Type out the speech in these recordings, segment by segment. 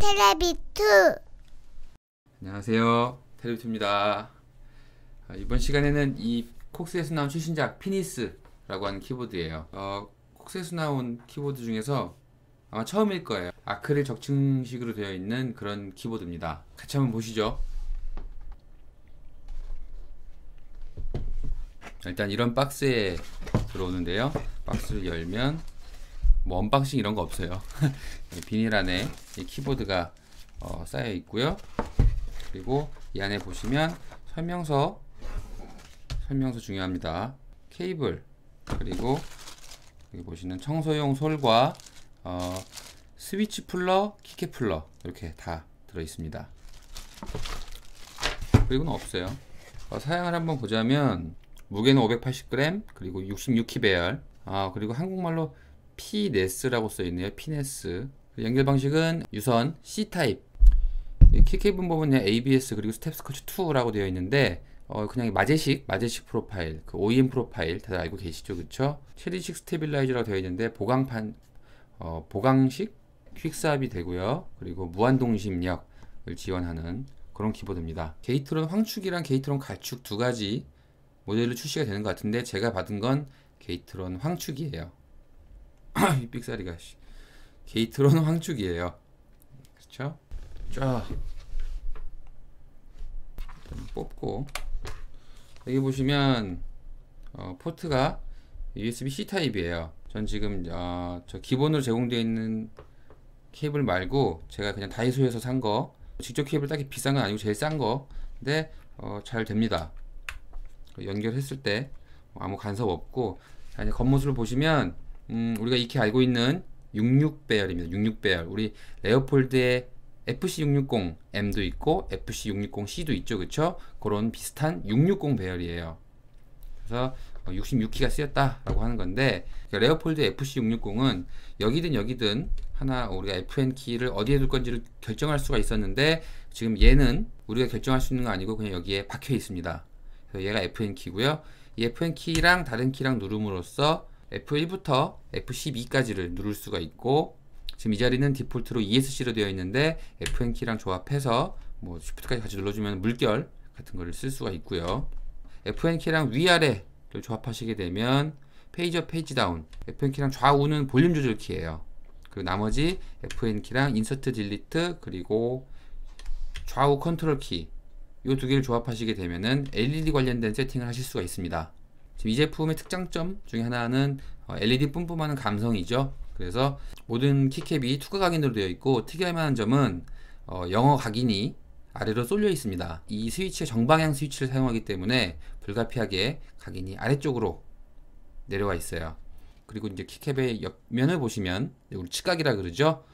테레비투. 안녕하세요, 테레비투입니다. 이번 시간에는 이 콕스에서 나온 최신작 피니스라고 하는 키보드예요. 콕스에서 나온 키보드 중에서 아마 처음일 거예요. 아크릴 적층식으로 되어 있는 그런 키보드입니다. 같이 한번 보시죠. 일단 이런 박스에 들어오는데요. 박스를 열면 뭐 언박싱 이런 거 없어요. 비닐 안에 이 키보드가 쌓여 있고요. 그리고 이 안에 보시면 설명서 중요합니다. 케이블, 그리고 여기 보시는 청소용 솔과 스위치 풀러, 키캡 풀러 이렇게 다 들어 있습니다. 그리고는 없어요. 사양을 한번 보자면 무게는 580g, 그리고 66키 배열, 그리고 한국말로 피네스라고 써있네요. 피네스. 연결 방식은 유선 C타입. 키캡은 보면 ABS 그리고 스텝 스커치 2라고 되어 있는데 그냥 마제식 프로파일, 그 OEM 프로파일 다들 알고 계시죠, 그쵸? 체리식 스테빌라이저라고 되어 있는데 보강식 퀵스압이 되고요. 그리고 무한동심력을 지원하는 그런 키보드입니다. 게이트론 황축이랑 게이트론 가축 두 가지 모델로 출시가 되는 것 같은데 제가 받은 건 게이트론 황축이에요. 이 삑사리가 게이트론 황축이에요. 그렇죠? 쫙 뽑고 여기 보시면 포트가 USB-C 타입이에요. 전 지금 저 기본으로 제공되어 있는 케이블 말고 제가 그냥 다이소에서 산 거, 직접 케이블 딱히 비싼 건 아니고 제일 싼 거, 근데 잘 됩니다. 연결했을 때 아무 간섭 없고. 자, 이제 겉모습을 보시면 우리가 익히 알고 있는 66배열입니다. 66배열. 우리 레오폴드의 FC660M도 있고 FC660C도 있죠, 그쵸? 그런 비슷한 660 배열이에요. 그래서 66키가 쓰였다라고 하는 건데, 레오폴드 FC660은 여기든 하나 우리가 FN 키를 어디에 둘 건지를 결정할 수가 있었는데, 지금 얘는 우리가 결정할 수 있는 거 아니고 그냥 여기에 박혀 있습니다. 그래서 얘가 FN 키고요. 이 FN 키랑 다른 키랑 누름으로써 F1부터 F12까지를 누를 수가 있고, 지금 이 자리는 디폴트로 ESC로 되어 있는데 FN 키랑 조합해서 뭐 Shift까지 같이 눌러주면 물결 같은 거를 쓸 수가 있고요. FN 키랑 위아래를 조합하시게 되면 페이지업, 페이지 다운, FN 키랑 좌우는 볼륨 조절 키예요. 그리고 나머지 FN 키랑 인서트, 딜리트, 그리고 좌우 컨트롤 키, 이 두 개를 조합하시게 되면은 LED 관련된 세팅을 하실 수가 있습니다. 지금 이 제품의 특장점 중에 하나는 LED 뿜뿜하는 감성이죠. 그래서 모든 키캡이 투과 각인으로 되어 있고, 특이할 만한 점은 영어 각인이 아래로 쏠려 있습니다. 이 스위치의 정방향 스위치를 사용하기 때문에 불가피하게 각인이 아래쪽으로 내려와 있어요. 그리고 이제 키캡의 옆면을 보시면, 우리 측각이라 그러죠.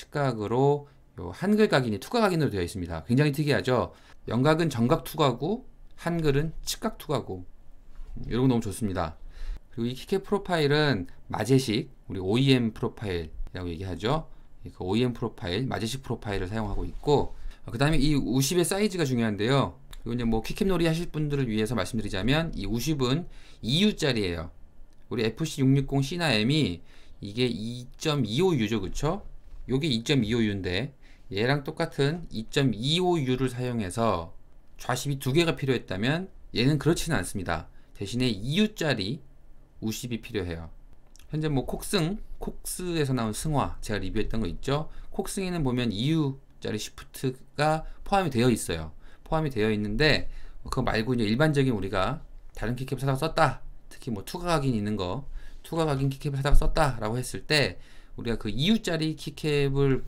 측각으로 요 한글 각인이 투과 각인으로 되어 있습니다. 굉장히 특이하죠. 영각은 정각 투과고 한글은 측각 투과고, 이런 거 너무 좋습니다. 그리고 이 키캡 프로파일은 마제식, 우리 OEM 프로파일이라고 얘기하죠. 그 OEM 프로파일, 마제식 프로파일을 사용하고 있고, 그 다음에 이 50의 사이즈가 중요한데요. 그리고 이제 뭐 키캡 놀이 하실 분들을 위해서 말씀드리자면, 이 50은 2U짜리예요. 우리 FC660C나 M이 이게 2.25U죠, 그쵸? 요게 2.25U인데 얘랑 똑같은 2.25U를 사용해서 좌십이 두 개가 필요했다면 얘는 그렇지는 않습니다. 대신에 2U짜리 우십이 필요해요. 현재 뭐 콕스에서 나온 승화 제가 리뷰했던 거 있죠. 콕스에는 보면 2U짜리 시프트가 포함이 되어 있어요. 포함이 되어 있는데 그거 말고 이제 일반적인 우리가 다른 키캡을 사다가 썼다, 특히 뭐 투과 각인 있는 거, 투과 각인 키캡을 사다가 썼다 라고 했을 때 우리가 그 2U짜리 키캡을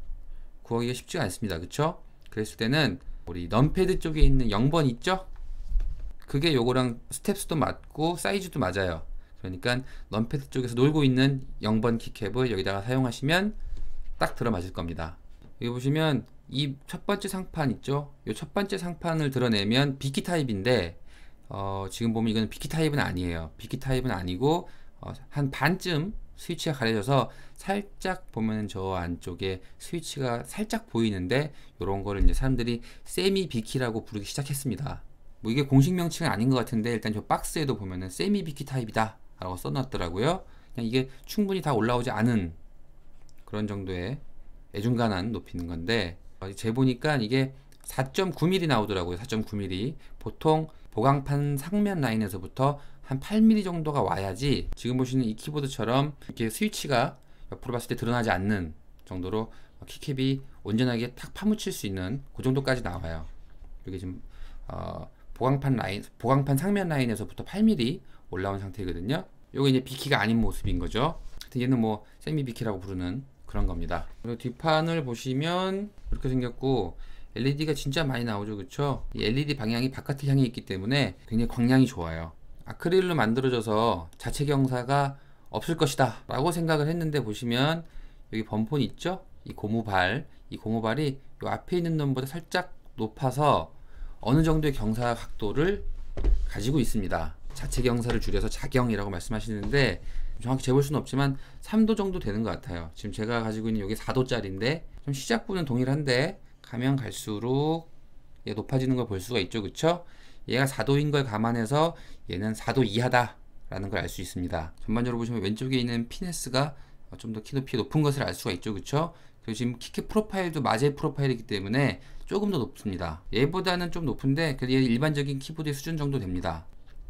구하기가 쉽지가 않습니다, 그쵸? 그랬을 때는 우리 넘패드 쪽에 있는 0번 있죠? 그게 요거랑 스텝스도 맞고 사이즈도 맞아요. 그러니까 넘패드 쪽에서 놀고 있는 0번 키캡을 여기다가 사용하시면 딱 들어맞을 겁니다. 여기 보시면 이 첫 번째 상판 있죠? 이 첫 번째 상판을 드러내면 B키 타입인데 지금 보면 이거는 B키 타입은 아니에요. B키 타입은 아니고 한 반쯤 스위치가 가려져서 살짝 보면 저 안쪽에 스위치가 살짝 보이는데, 이런 거를 이제 사람들이 세미 B키라고 부르기 시작했습니다. 뭐 이게 공식 명칭은 아닌 것 같은데 일단 저 박스에도 보면은 세미 B키 타입이다 라고 써놨더라고요. 그냥 이게 충분히 다 올라오지 않은 그런 정도의 애중간한 높이는 건데 재보니까 이게 4.9mm 나오더라고요. 4.9mm. 보통 보강판 상면 라인에서부터 한 8mm 정도가 와야지 지금 보시는 이 키보드처럼 이렇게 스위치가 옆으로 봤을 때 드러나지 않는 정도로 키캡이 온전하게 탁 파묻힐 수 있는 그 정도까지 나와요. 이게 지금 보강판 상면 라인에서부터 8mm 올라온 상태거든요. 요게 이제 비키가 아닌 모습인 거죠. 얘는 뭐 세미 비키라고 부르는 그런 겁니다. 그리고 뒷판을 보시면 이렇게 생겼고 LED가 진짜 많이 나오죠, 그쵸? 이 LED 방향이 바깥을 향해 있기 때문에 굉장히 광량이 좋아요. 아크릴로 만들어져서 자체 경사가 없을 것이다 라고 생각을 했는데, 보시면 여기 범폰 있죠? 이 고무발이 이 앞에 있는 놈보다 살짝 높아서 어느 정도의 경사 각도를 가지고 있습니다. 자체 경사를 줄여서 자경이라고 말씀하시는데 정확히 재볼 수는 없지만 3도 정도 되는 것 같아요. 지금 제가 가지고 있는 여기 4도짜리인데 좀 시작부는 동일한데 가면 갈수록 얘 높아지는 걸 볼 수가 있죠, 그쵸? 얘가 4도인 걸 감안해서 얘는 4도 이하다 라는 걸 알 수 있습니다. 전반적으로 보시면 왼쪽에 있는 피네스가 좀 더 키높이 높은 것을 알 수가 있죠, 그쵸? 그리고 지금 키캡 프로파일도 마제 프로파일이기 때문에 조금 더 높습니다. 얘보다는 좀 높은데 그래도 얘 일반적인 키보드의 수준 정도 됩니다.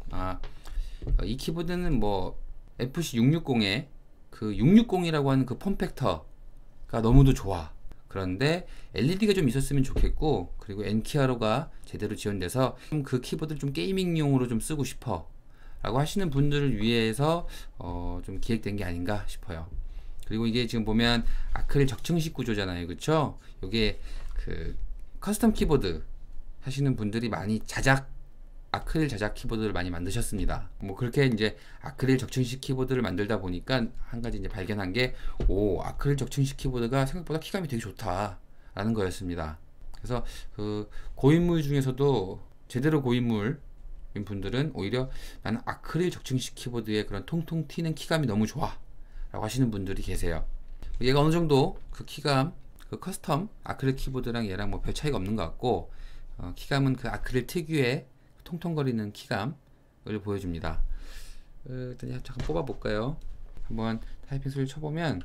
이 키보드는 뭐 FC660에 그 660이라고 하는 그 폼팩터가 너무도 좋아. 그런데 LED가 좀 있었으면 좋겠고, 그리고 엔키아로가 제대로 지원돼서 그 키보드를 좀 게이밍용으로 좀 쓰고 싶어 라고 하시는 분들을 위해서 좀 기획된 게 아닌가 싶어요. 그리고 이게 지금 보면 아크릴 적층식 구조잖아요, 그쵸? 이게 그 커스텀 키보드 하시는 분들이 많이 아크릴 자작 키보드를 많이 만드셨습니다. 뭐 그렇게 이제 아크릴 적층식 키보드를 만들다 보니까 한 가지 이제 발견한 게, 아크릴 적층식 키보드가 생각보다 키감이 되게 좋다 라는 거였습니다. 그래서 그 고인물 중에서도 제대로 고인물인 분들은 오히려 나는 아크릴 적층식 키보드의 그런 통통 튀는 키감이 너무 좋아 라고 하시는 분들이 계세요. 얘가 어느 정도 그 키감, 그 커스텀 아크릴 키보드랑 얘랑 뭐 별 차이가 없는 것 같고, 키감은 그 아크릴 특유의 통통거리는 키감을 보여줍니다. 일단 잠깐 뽑아 볼까요? 한번 타이핑 소리를 쳐보면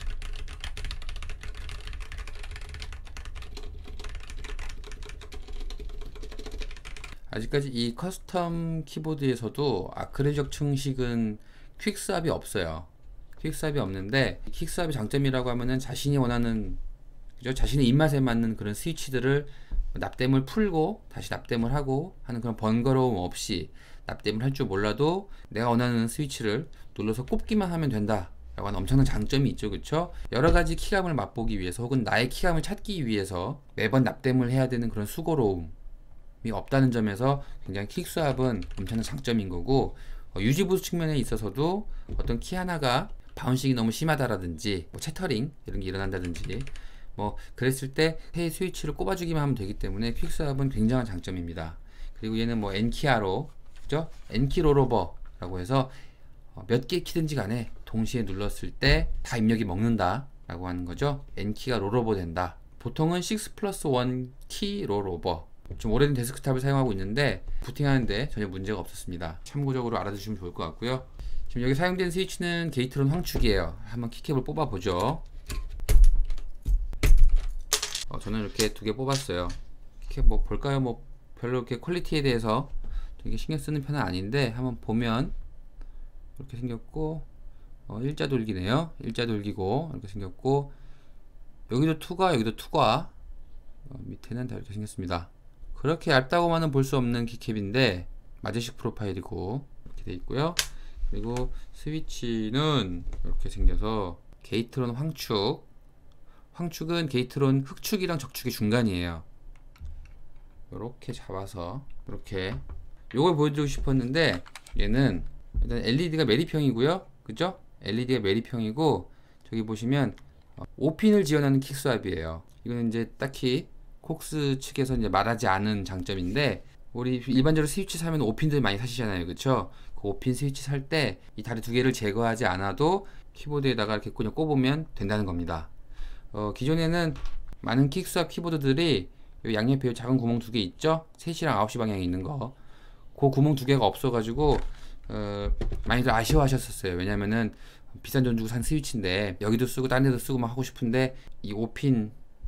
아직까지 이 커스텀 키보드에서도 아크릴 적층식은 퀵스왑이 없어요. 퀵스왑이 없는데, 퀵스왑의 장점이라고 하면은 자신이 원하는, 그죠? 자신의 입맛에 맞는 그런 스위치들을 납땜을 풀고 다시 납땜을 하고 하는 그런 번거로움 없이, 납땜을 할 줄 몰라도 내가 원하는 스위치를 눌러서 꼽기만 하면 된다 라고 하는 엄청난 장점이 있죠, 그쵸? 여러가지 키감을 맛보기 위해서 혹은 나의 키감을 찾기 위해서 매번 납땜을 해야 되는 그런 수고로움이 없다는 점에서 굉장히 퀵스왑은 엄청난 장점인 거고, 유지보수 측면에 있어서도 어떤 키 하나가 바운싱이 너무 심하다라든지 뭐 채터링 이런 게 일어난다든지 뭐 그랬을 때 새 스위치를 꼽아주기만 하면 되기 때문에 퀵스왑은 굉장한 장점입니다. 그리고 얘는 뭐 엔키아로, 그죠? 엔키 롤오버라고 해서 몇 개 키든지 간에 동시에 눌렀을 때 다 입력이 먹는다 라고 하는 거죠. N키가 롤오버 된다. 보통은 6+1 키 롤오버, 좀 오래된 데스크탑을 사용하고 있는데 부팅하는데 전혀 문제가 없었습니다. 참고적으로 알아두시면 좋을 것 같고요. 지금 여기 사용된 스위치는 게이트론 황축이에요. 한번 키캡을 뽑아 보죠. 저는 이렇게 두 개 뽑았어요. 키캡 뭐 볼까요? 뭐 별로 이렇게 퀄리티에 대해서 되게 신경 쓰는 편은 아닌데, 한번 보면 이렇게 생겼고, 일자 돌기네요. 일자 돌기고 이렇게 생겼고, 여기도 투과, 여기도 투과, 밑에는 다 이렇게 생겼습니다. 그렇게 얇다고만은 볼 수 없는 키캡인데 마제식 프로파일이고 이렇게 돼 있고요. 그리고 스위치는 이렇게 생겨서 게이트론 황축, 황축은 게이트론 흑축이랑 적축의 중간이에요. 이렇게 잡아서 이렇게 요걸 보여드리고 싶었는데, 얘는 일단 LED가 메리평이고요, 그죠? LED가 메리평이고, 저기 보시면 5핀을 지원하는 킥스왑이에요. 이거는 이제 딱히 콕스 측에서 이제 말하지 않은 장점인데, 우리 일반적으로 스위치 사면 5핀들 많이 사시잖아요, 그쵸? 그 5핀 스위치 살 때 이 다리 두 개를 제거하지 않아도 키보드에다가 이렇게 그냥 꼽으면 된다는 겁니다. 기존에는 많은 킥스왑 키보드들이 양옆에 작은 구멍 두 개 있죠? 3시랑 9시 방향에 있는 거, 그 구멍 두 개가 없어가지고 많이들 아쉬워하셨었어요. 왜냐면은 비싼 돈 주고 산 스위치인데 여기도 쓰고 다른 데도 쓰고 막 하고 싶은데 이 5핀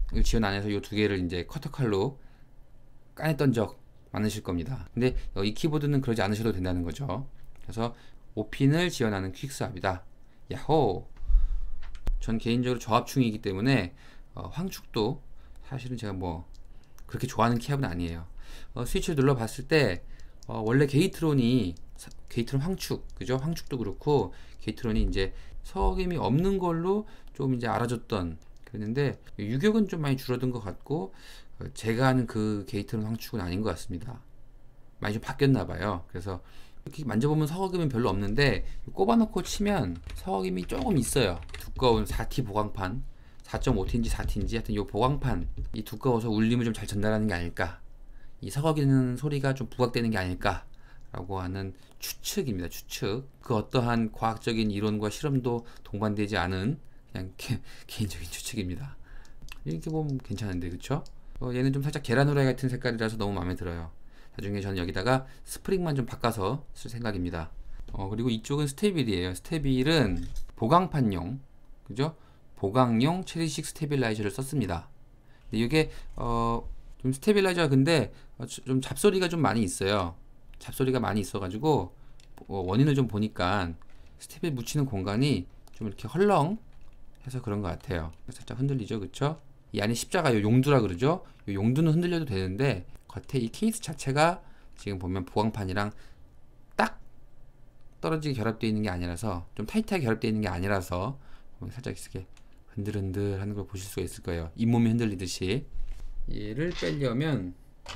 지원 안 해서 이 두 개를 이제 커터칼로 까냈던 적 많으실 겁니다. 근데 이 키보드는 그러지 않으셔도 된다는 거죠. 그래서 5핀을 지원하는 퀵스왑이다. 야호! 전 개인적으로 저압충이기 때문에 황축도 사실은 제가 뭐 그렇게 좋아하는 키압은 아니에요. 스위치를 눌러봤을 때 원래 게이트론 황축, 그죠? 황축도 그렇고 게이트론이 이제 서김이 없는 걸로 좀 이제 알아줬던 그랬는데 유격은 좀 많이 줄어든 것 같고 제가 아는 그 게이트론 황축은 아닌 것 같습니다. 많이 좀 바뀌었나 봐요. 그래서 이렇게 만져보면 서김은 별로 없는데 꼽아놓고 치면 서김이 조금 있어요. 두꺼운 4T 보광판, 4.5T인지 4T인지 하여튼 이 보광판 이 두꺼워서 울림을 좀 잘 전달하는 게 아닐까, 이 서거기는 소리가 좀 부각되는 게 아닐까 라고 하는 추측입니다. 추측. 그 어떠한 과학적인 이론과 실험도 동반되지 않은 그냥 개인적인 추측입니다. 이렇게 보면 괜찮은데, 그쵸? 얘는 좀 살짝 계란 후라이 같은 색깔이라서 너무 마음에 들어요. 나중에 저는 여기다가 스프링만 좀 바꿔서 쓸 생각입니다. 그리고 이쪽은 스테빌이에요. 스테빌은 보강판용, 그죠? 보강용 체리식 스테빌라이저를 썼습니다. 근데 이게 좀 스테빌라이저가 근데 좀 잡소리가 좀 많이 있어요. 잡소리가 많이 있어가지고 원인을 좀 보니까 스테빌 묻히는 공간이 좀 이렇게 헐렁해서 그런 것 같아요. 살짝 흔들리죠, 그쵸? 이 안에 십자가 요 용두라 그러죠? 요 용두는 흔들려도 되는데 겉에 이 케이스 자체가 지금 보면 보강판이랑 딱 떨어지게 결합되어 있는 게 아니라서, 좀 타이트하게 결합되어 있는 게 아니라서 살짝 이렇게 흔들흔들 하는 걸 보실 수가 있을 거예요. 잇몸이 흔들리듯이. 얘를 빼려면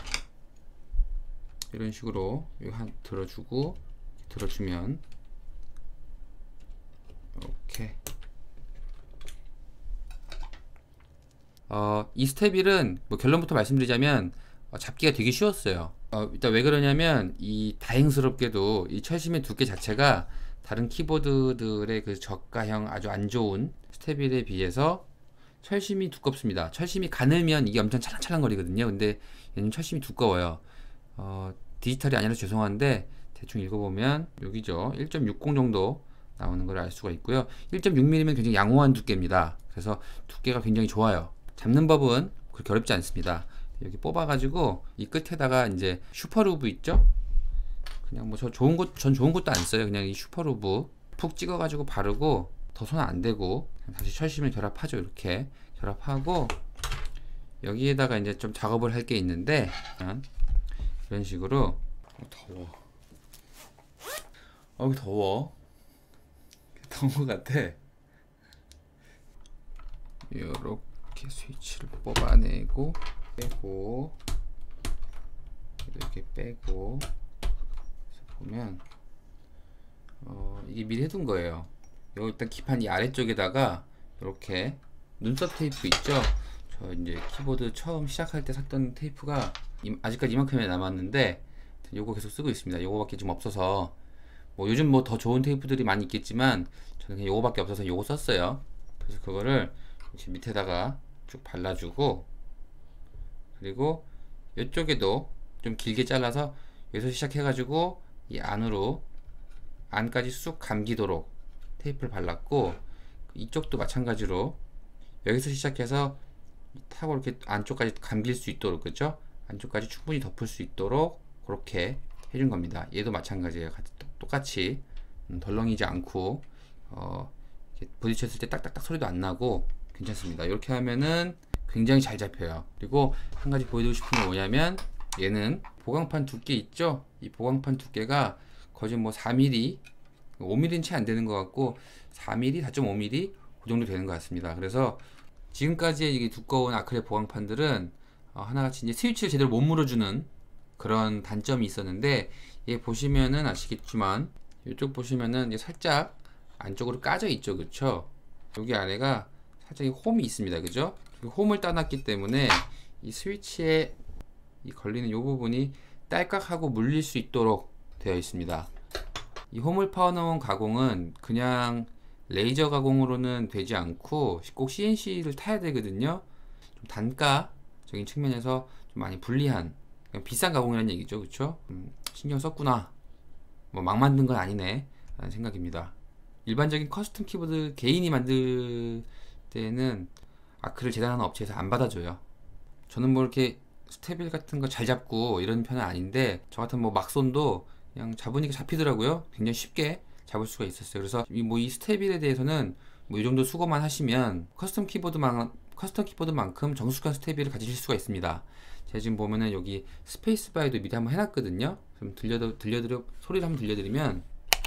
이런 식으로 한 들어주고 들어주면 이렇게 이 스테빌은 뭐 결론부터 말씀드리자면 잡기가 되게 쉬웠어요. 일단 왜 그러냐면 이 다행스럽게도 이 철심의 두께 자체가 다른 키보드들의 그 저가형 아주 안 좋은 스테빌에 비해서 철심이 두껍습니다. 철심이 가늘면 이게 엄청 찰랑찰랑 거리거든요. 근데 얘는 철심이 두꺼워요. 디지털이 아니라 죄송한데 대충 읽어보면 여기죠. 1.60 정도 나오는 걸 알 수가 있고요. 1.6mm면 굉장히 양호한 두께입니다. 그래서 두께가 굉장히 좋아요. 잡는 법은 그렇게 어렵지 않습니다. 여기 뽑아가지고 이 끝에다가 이제 슈퍼루브 있죠? 그냥 뭐 전 좋은 것도 안 써요. 그냥 이 슈퍼루브 푹 찍어가지고 바르고 더 손 안 대고 다시 철심을 결합하죠. 이렇게 결합하고 여기에다가 이제 좀 작업을 할 게 있는데 이런 식으로 더워. 더워. 더운 것 같아. 이렇게 스위치를 뽑아내고 빼고 이렇게 빼고 보면 이게 미리 해둔 거예요. 요 일단 기판 이 아래쪽에다가 이렇게 눈썹 테이프 있죠? 저 이제 키보드 처음 시작할 때 샀던 테이프가 아직까지 이만큼이 남았는데 요거 계속 쓰고 있습니다. 요거밖에 좀 없어서 뭐 요즘 뭐 더 좋은 테이프들이 많이 있겠지만 저는 그냥 요거밖에 없어서 요거 썼어요. 그래서 그거를 이렇게 밑에다가 쭉 발라주고, 그리고 이쪽에도 좀 길게 잘라서 여기서 시작해가지고 이 안으로 안까지 쑥 감기도록 테이프를 발랐고, 이쪽도 마찬가지로 여기서 시작해서 타고 이렇게 안쪽까지 감길 수 있도록, 그죠? 안쪽까지 충분히 덮을 수 있도록 그렇게 해준 겁니다. 얘도 마찬가지예요. 똑같이 덜렁이지 않고 이렇게 부딪혔을 때 딱딱딱 소리도 안 나고 괜찮습니다. 이렇게 하면은 굉장히 잘 잡혀요. 그리고 한 가지 보여드리고 싶은 게 뭐냐면 얘는 보강판 두께 있죠? 이 보강판 두께가 거의 뭐 4mm, 5mm는 채 안 되는 것 같고 4mm, 4.5mm 그 정도 되는 것 같습니다. 그래서 지금까지의 이게 두꺼운 아크릴 보강판들은 하나같이 이제 스위치를 제대로 못 물어주는 그런 단점이 있었는데, 얘 보시면은 아시겠지만 이쪽 보시면은 살짝 안쪽으로 까져 있죠, 그쵸? 여기 아래가 살짝 홈이 있습니다, 그죠? 홈을 따놨기 때문에 이 스위치에 이 걸리는 이 부분이 딸깍하고 물릴 수 있도록 되어 있습니다. 이 홈을 파놓은 가공은 그냥 레이저 가공으로는 되지 않고 꼭 CNC를 타야 되거든요. 좀 단가적인 측면에서 좀 많이 불리한 비싼 가공이라는 얘기죠, 그쵸? 신경 썼구나, 뭐 막 만든 건 아니네 라는 생각입니다. 일반적인 커스텀 키보드 개인이 만들 때는 아크릴 재단하는 업체에서 안 받아줘요. 저는 뭐 이렇게 스테빌 같은 거 잘 잡고 이런 편은 아닌데, 저 같은 뭐 막손도 그냥 잡으니까 잡히더라고요. 굉장히 쉽게 잡을 수가 있었어요. 그래서 이 스테빌에 대해서는 뭐 이 정도 수고만 하시면 커스텀 키보드만큼 정숙한 스테빌을 가지실 수가 있습니다. 제가 지금 보면은 여기 스페이스바에도 미리 한번 해놨거든요. 그럼 소리를 한번 들려드리면,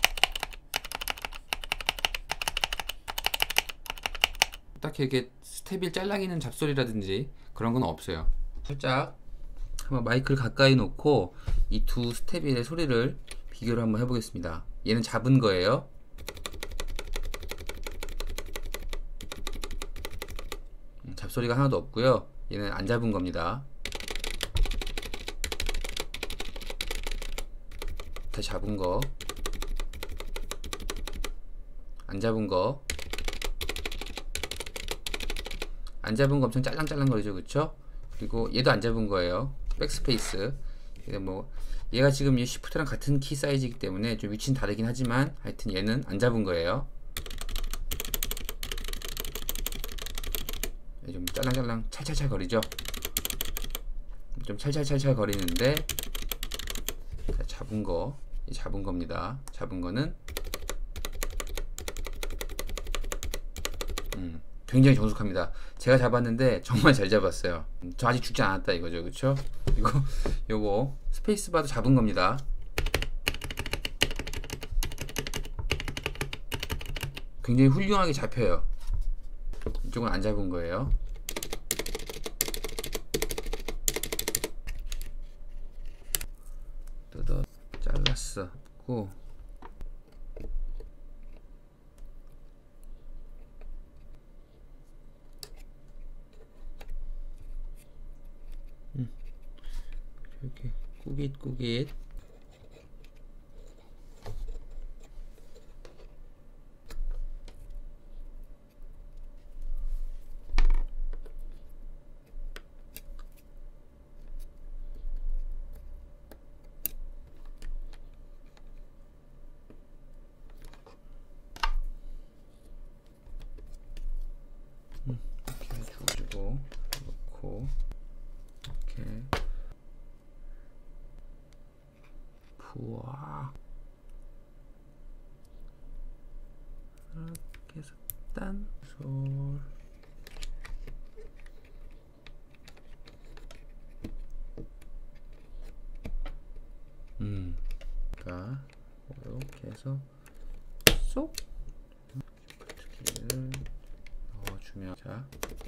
딱히 이렇게 스테빌 짤랑이는 잡소리라든지 그런 건 없어요. 살짝 한번 마이크를 가까이 놓고 이 두 스테빌의 소리를 비교를 한번 해보겠습니다. 얘는 잡은 거예요. 잡소리가 하나도 없고요. 얘는 안 잡은 겁니다. 다시 잡은 거, 안 잡은 거, 안 잡은 거 엄청 짤랑짤랑 거리죠, 그쵸? 그리고 얘도 안 잡은 거예요. 백스페이스. 뭐 얘가 지금 이 시프트랑 같은 키 사이즈이기 때문에 좀 위치는 다르긴 하지만, 하여튼 얘는 안 잡은 거예요. 좀 짤랑짤랑 찰찰찰 거리죠. 좀 찰찰찰찰 거리는데, 잡은 겁니다. 잡은 거는 굉장히 정숙합니다. 제가 잡았는데 정말 잘 잡았어요. 저 아직 죽지 않았다 이거죠, 그쵸? 요거 스페이스바도 잡은 겁니다. 굉장히 훌륭하게 잡혀요. 이쪽은 안 잡은 거예요. 뜯어 잘랐어. 고 이렇게 꾸깃꾸깃. 이렇게 주고 놓고 이렇게 부와 이렇게 해서 딴솔 그러니까 이렇게 해서 쏙 스키를 넣어주면, 자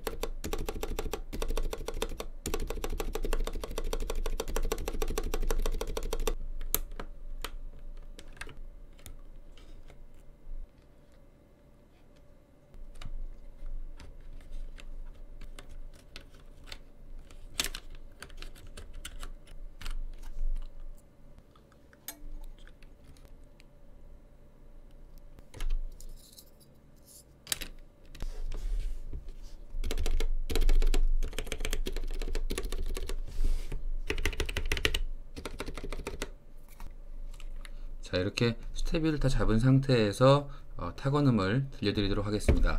자, 이렇게 스테빌을 다 잡은 상태에서 타건음을 들려드리도록 하겠습니다.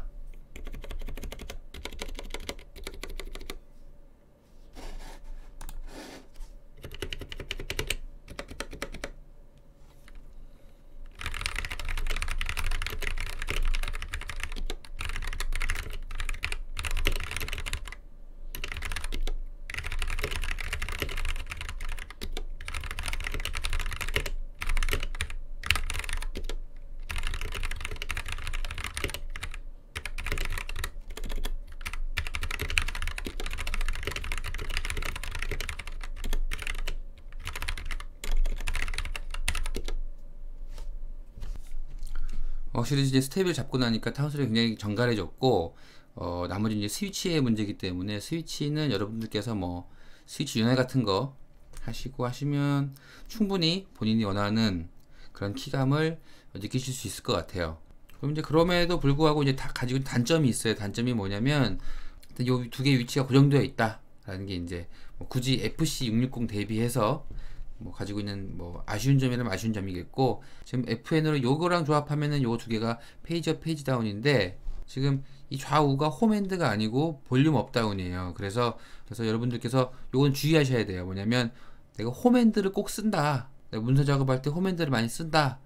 확실히 이제 스텝을 잡고 나니까 타운소리 굉장히 정갈해졌고, 나머지 이제 스위치의 문제이기 때문에, 스위치는 여러분들께서 뭐 스위치 윤활 같은 거 하시면 충분히 본인이 원하는 그런 키감을 느끼실 수 있을 것 같아요. 그럼 이제 그럼에도 불구하고 이제 다 가지고 단점이 있어요. 단점이 뭐냐면, 요 두 개의 위치가 고정되어 있다라는 게 이제 뭐 굳이 FC660 대비해서 뭐 가지고 있는 뭐 아쉬운 점이라면 아쉬운 점이겠고, 지금 FN으로 요거랑 조합하면은 요 두 개가 페이지업 페이지 다운인데, 지금 이 좌우가 홈핸드가 아니고 볼륨 업다운이에요. 그래서 여러분들께서 요건 주의하셔야 돼요. 뭐냐면 내가 홈핸드를 꼭 쓴다. 내가 문서 작업할 때 홈핸드를 많이 쓴다.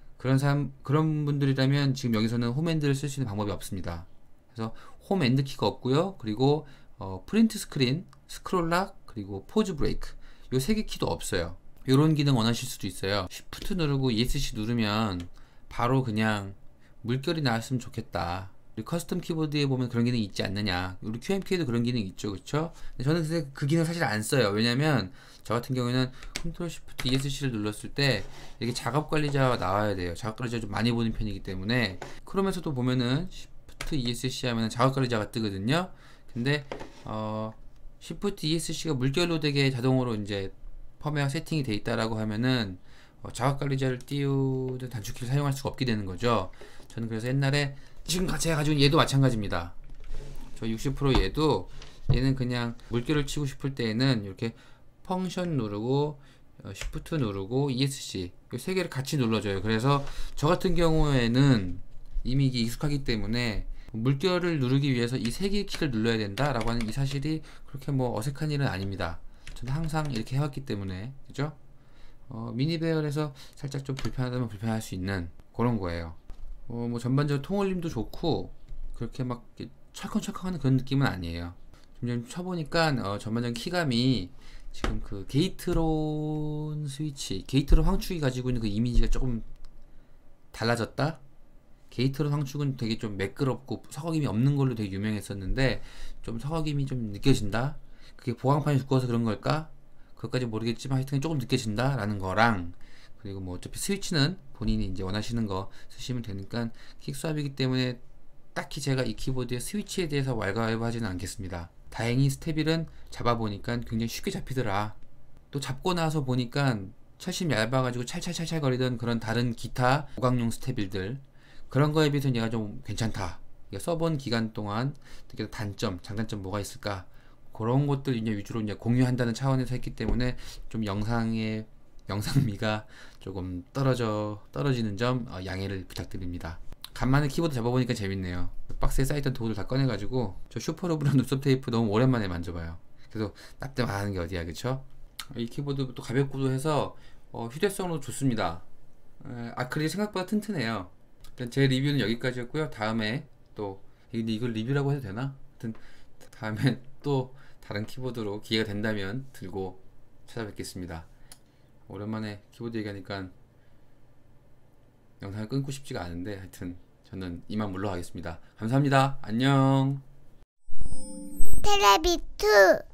그런 분들이라면 지금 여기서는 홈핸드를 쓸 수 있는 방법이 없습니다. 그래서 홈핸드 키가 없고요. 그리고 프린트 스크린, 스크롤락, 그리고 포즈 브레이크 요 세 개 키도 없어요. 요런 기능 원하실 수도 있어요. Shift 누르고 ESC 누르면 바로 그냥 물결이 나왔으면 좋겠다. 우리 커스텀 키보드에 보면 그런 기능이 있지 않느냐. 우리 QMK에도 그런 기능이 있죠, 그쵸? 저는 근데 그 기능 사실 안 써요. 왜냐면 저 같은 경우에는 Ctrl Shift ESC를 눌렀을 때 이렇게 작업 관리자가 나와야 돼요. 작업 관리자 좀 많이 보는 편이기 때문에 크롬에서도 보면은 Shift ESC 하면 작업 관리자가 뜨거든요. 근데 Shift ESC가 물결로 되게 자동으로 이제 펌웨어 세팅이 돼 있다라고 하면은 작업 관리자를 띄우는 단축키를 사용할 수가 없게 되는 거죠. 저는 그래서 옛날에 지금 제가 가지고 있는 얘도 마찬가지입니다. 저 60% 얘는 그냥 물결을 치고 싶을 때에는 이렇게 펑션 누르고 Shift 누르고 ESC 이 세 개를 같이 눌러줘요. 그래서 저 같은 경우에는 이미 이게 익숙하기 때문에 물결을 누르기 위해서 이 세 개의 키를 눌러야 된다라고 하는 이 사실이 그렇게 뭐 어색한 일은 아닙니다. 저는 항상 이렇게 해왔기 때문에, 그죠? 미니배열에서 살짝 좀 불편하다면 불편할 수 있는 그런 거예요. 뭐 전반적으로 통올림도 좋고 그렇게 막 철컹철컹하는 그런 느낌은 아니에요. 좀 쳐보니까 전반적인 키감이 지금 그 게이트론 스위치, 게이트론 황축이 가지고 있는 그 이미지가 조금 달라졌다? 게이트론 황축은 되게 좀 매끄럽고 서걱임이 없는 걸로 되게 유명했었는데 좀 서걱임이 좀 느껴진다? 그게 보강판이 두꺼워서 그런 걸까? 그것까지 모르겠지만 하여튼 조금 느껴진다 라는 거랑, 그리고 뭐 어차피 스위치는 본인이 이제 원하시는 거 쓰시면 되니까 킥스왑이기 때문에 딱히 제가 이 키보드의 스위치에 대해서 왈가왈부하지는 않겠습니다. 다행히 스테빌은 잡아보니까 굉장히 쉽게 잡히더라. 또 잡고 나서 보니까 철심 얇아가지고 찰찰찰찰 거리던 그런 다른 기타 보강용 스테빌들, 그런 거에 비해서는 얘가 좀 괜찮다. 써본 기간 동안 특히 단점, 장단점 뭐가 있을까, 그런 것들 이제 위주로 이제 공유한다는 차원에서 했기 때문에 좀 영상미가 조금 떨어지는 점 양해를 부탁드립니다. 간만에 키보드 잡아보니까 재밌네요. 박스에 쌓였던 도구들 다 꺼내가지고 저 슈퍼로브랑 눈썹 테이프 너무 오랜만에 만져봐요. 그래서 납땜 안 하는 게 어디야, 그쵸? 이 키보드 또 가볍고도 해서 휴대성으로 좋습니다. 아크릴이 생각보다 튼튼해요. 일단 제 리뷰는 여기까지였고요. 다음에 또 이걸 리뷰라고 해도 되나? 하여튼 다음에 또 다른 키보드로 기회가 된다면 들고 찾아뵙겠습니다. 오랜만에 키보드 얘기하니까 영상을 끊고 싶지가 않은데 하여튼 저는 이만 물러가겠습니다. 감사합니다. 안녕. 텔레비투